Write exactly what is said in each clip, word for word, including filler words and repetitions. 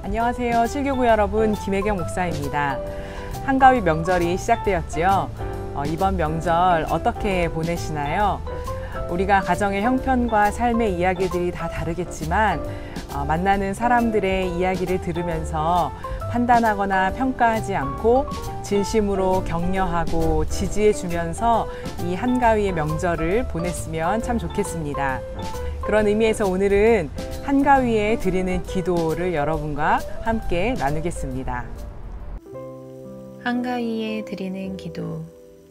안녕하세요. 칠교구 여러분, 김혜경 목사입니다. 한가위 명절이 시작되었지요. 어, 이번 명절 어떻게 보내시나요? 우리가 가정의 형편과 삶의 이야기들이 다 다르겠지만 어, 만나는 사람들의 이야기를 들으면서 판단하거나 평가하지 않고 진심으로 격려하고 지지해 주면서 이 한가위의 명절을 보냈으면 참 좋겠습니다. 그런 의미에서 오늘은 한가위에 드리는 기도를 여러분과 함께 나누겠습니다. 한가위에 드리는 기도.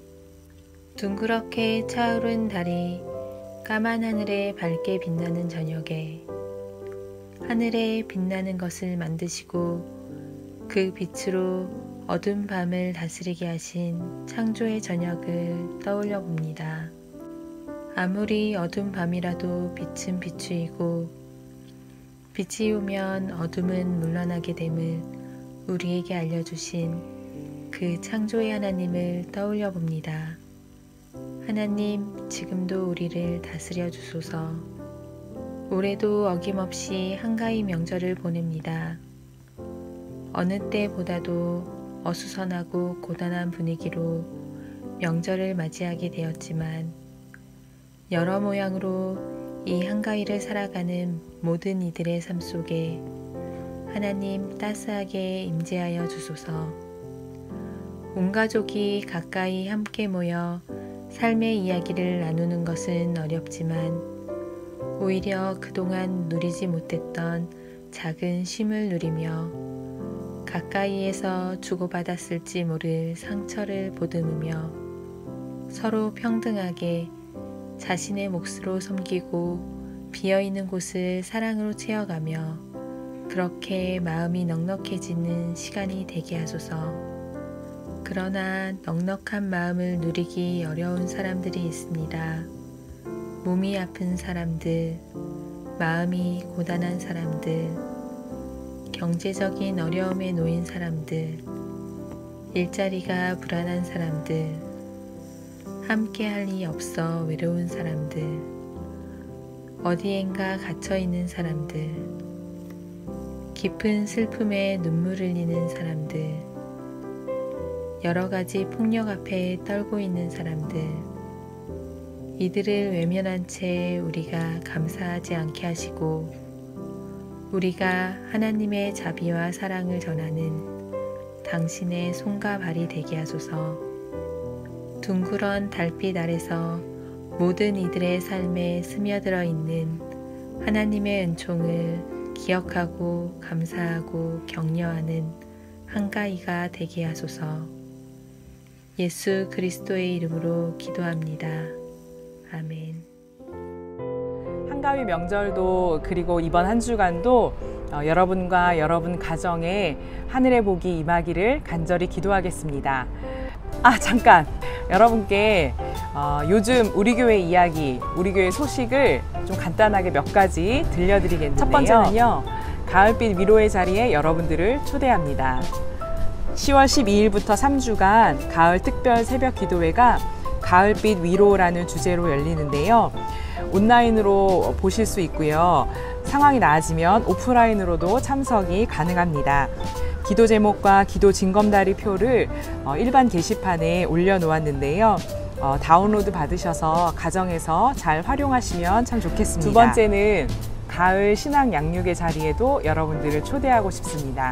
둥그렇게 차오른 달이 까만 하늘에 밝게 빛나는 저녁에 하늘에 빛나는 것을 만드시고 그 빛으로 어두운 밤을 다스리게 하신 창조의 저녁을 떠올려 봅니다. 아무리 어두운 밤이라도 빛은 비추이고 빛이 오면 어둠은 물러나게 됨을 우리에게 알려주신 그 창조의 하나님을 떠올려 봅니다. 하나님, 지금도 우리를 다스려 주소서. 올해도 어김없이 한가위 명절을 보냅니다. 어느 때보다도 어수선하고 고단한 분위기로 명절을 맞이하게 되었지만 여러 모양으로 이 한가위를 살아가는 모든 이들의 삶 속에 하나님 따스하게 임재하여 주소서. 온 가족이 가까이 함께 모여 삶의 이야기를 나누는 것은 어렵지만 오히려 그동안 누리지 못했던 작은 쉼을 누리며 가까이에서 주고받았을지 모를 상처를 보듬으며 서로 평등하게 자신의 몫으로 섬기고 비어있는 곳을 사랑으로 채워가며 그렇게 마음이 넉넉해지는 시간이 되게 하소서. 그러나 넉넉한 마음을 누리기 어려운 사람들이 있습니다. 몸이 아픈 사람들, 마음이 고단한 사람들, 경제적인 어려움에 놓인 사람들, 일자리가 불안한 사람들, 함께 할 리 없어 외로운 사람들, 어디엔가 갇혀있는 사람들, 깊은 슬픔에 눈물 흘리는 사람들, 여러 가지 폭력 앞에 떨고 있는 사람들, 이들을 외면한 채 우리가 감사하지 않게 하시고 우리가 하나님의 자비와 사랑을 전하는 당신의 손과 발이 되게 하소서. 둥그런 달빛 아래서 모든 이들의 삶에 스며들어 있는 하나님의 은총을 기억하고 감사하고 격려하는 한가위가 되게 하소서. 예수 그리스도의 이름으로 기도합니다. 아멘. 한가위 명절도 그리고 이번 한 주간도 어, 여러분과 여러분 가정에 하늘의 복이 임하기를 간절히 기도하겠습니다. 아 잠깐! 여러분께 어, 요즘 우리 교회 이야기, 우리 교회 소식을 좀 간단하게 몇 가지 들려드리겠는데요. 첫 번째는요. 가을빛 위로의 자리에 여러분들을 초대합니다. 시월 십이일부터 삼 주간 가을 특별 새벽 기도회가 가을빛 위로라는 주제로 열리는데요. 온라인으로 보실 수 있고요. 상황이 나아지면 오프라인으로도 참석이 가능합니다. 기도 제목과 기도 징검다리 표를 일반 게시판에 올려놓았는데요. 어, 다운로드 받으셔서 가정에서 잘 활용하시면 참 좋겠습니다. 두 번째는 가을 신앙 양육의 자리에도 여러분들을 초대하고 싶습니다.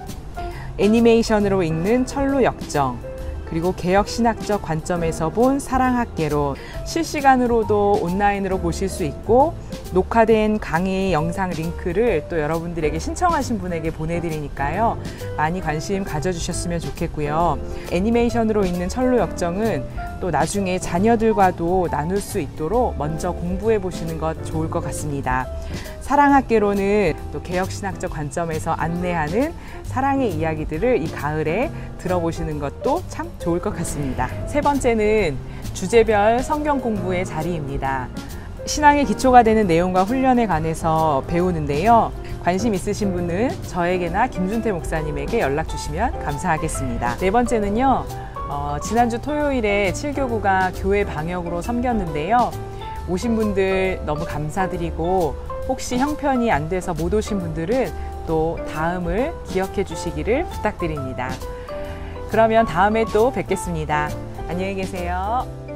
애니메이션으로 읽는 철로 역정, 그리고 개혁신학적 관점에서 본 사랑학개론, 실시간으로도 온라인으로 보실 수 있고 녹화된 강의 영상 링크를 또 여러분들에게 신청하신 분에게 보내드리니까요. 많이 관심 가져주셨으면 좋겠고요. 애니메이션으로 읽는 철로 역정은 또 나중에 자녀들과도 나눌 수 있도록 먼저 공부해 보시는 것 좋을 것 같습니다. 사랑학개론은 또 개혁신학적 관점에서 안내하는 사랑의 이야기들을 이 가을에 들어보시는 것도 참 좋을 것 같습니다. 세 번째는 주제별 성경 공부의 자리입니다. 신앙의 기초가 되는 내용과 훈련에 관해서 배우는데요. 관심 있으신 분은 저에게나 김준태 목사님에게 연락 주시면 감사하겠습니다. 네 번째는요. 어, 지난주 토요일에 칠교구가 교회 방역으로 섬겼는데요. 오신 분들 너무 감사드리고 혹시 형편이 안 돼서 못 오신 분들은 또 다음을 기억해 주시기를 부탁드립니다. 그러면 다음에 또 뵙겠습니다. 안녕히 계세요.